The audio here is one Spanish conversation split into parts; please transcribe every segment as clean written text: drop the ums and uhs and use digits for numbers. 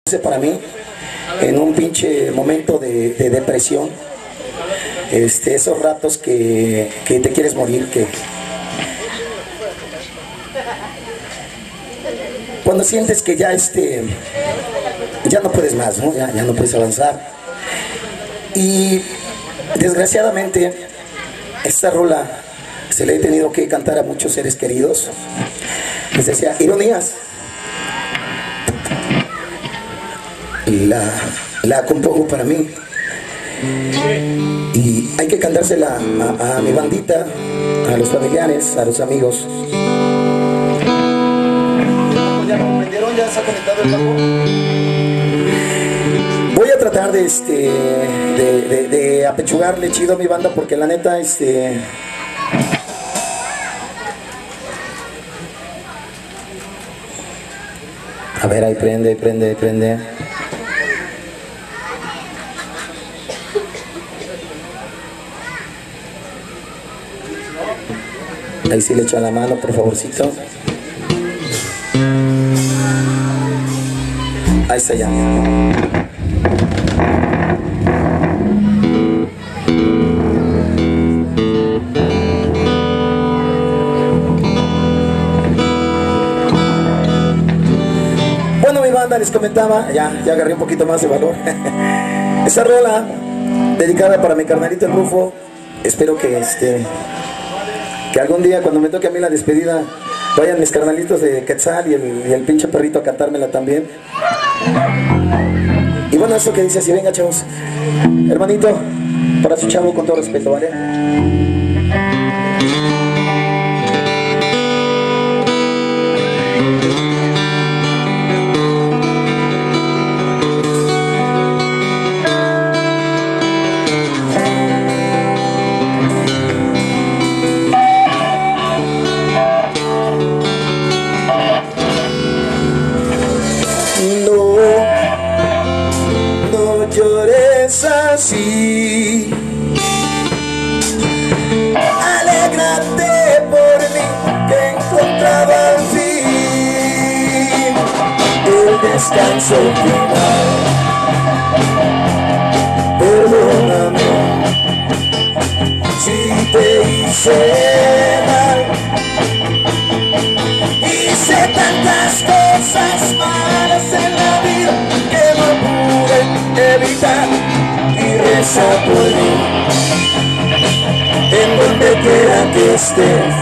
Para mí, en un pinche momento de depresión, esos ratos que te quieres morir, que cuando sientes que ya ya no puedes más, ¿no? Ya no puedes avanzar. Y desgraciadamente esta rola se le he tenido que cantar a muchos seres queridos. Les decía, ironías. Y la compongo para mí. Y hay que cantársela a mi bandita, a los familiares, a los amigos. ¿Ya no prendieron? ¿Ya se ha conectado el bajo? Voy a tratar de apechugarle chido a mi banda, porque la neta, a ver, ahí prende, prende, prende. Ahí sí le echan la mano, por favorcito. Ahí está ya. Bueno, mi banda, les comentaba, ya agarré un poquito más de valor. Esa rola dedicada para mi carnalito el Rufo. Espero que que algún día, cuando me toque a mí la despedida, vayan mis carnalitos de Quetzal y el pinche perrito a cantármela también. Y bueno, eso que dice así, venga chavos. Hermanito, para su chavo, con todo respeto, ¿vale? Así, alégrate por mí, que he encontrado al fin el descanso final. Perdóname si te hice mal, hice tantas cosas malas en la vida que no pude evitar. Reza por mí, en donde quiera que estés.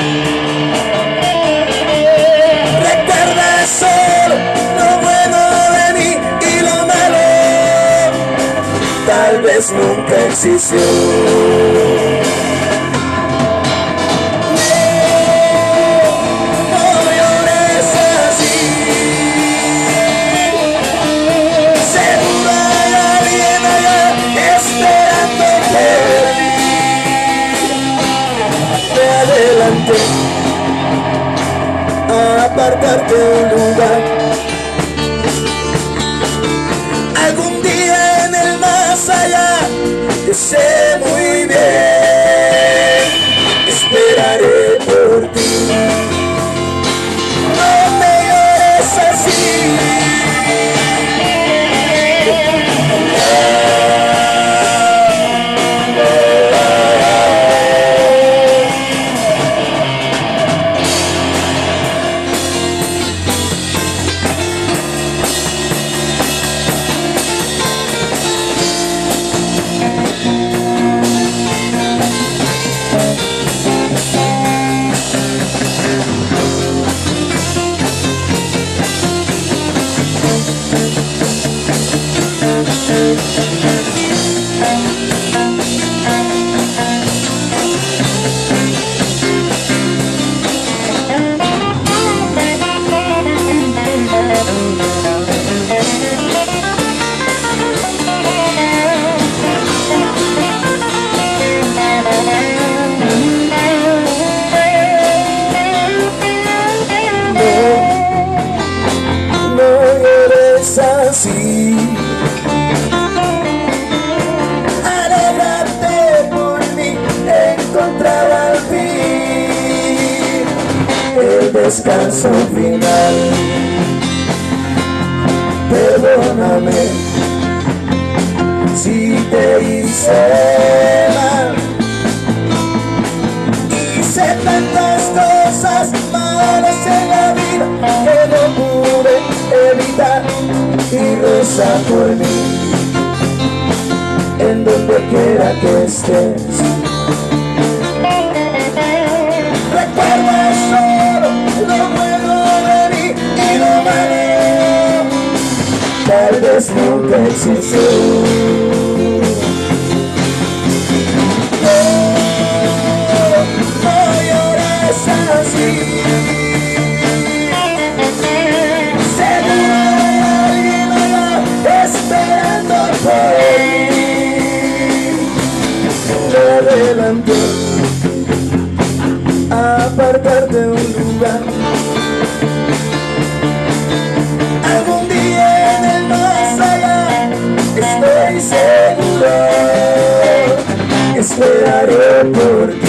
Recuerda solo lo bueno de mí, y lo malo tal vez nunca existió. A apartarte un lugar, algún día en el más allá, te sé muy bien, esperaré por ti. No me llores así, así. Alégrate por mí, encontraba al fin el descanso final. Perdón. perdóname si te hice mal. Hice tantas cosas malas en la vida que no pude evitar, y reza por mí en donde quiera que estés. Recuerda solo lo bueno de mí y lo malo tal vez nunca existió. No llores así, seguro hay alguien allá esperando por ti. Te adelanto a apartarte de un lugar. Algún día en el más allá, estoy seguro, esperaré por ti.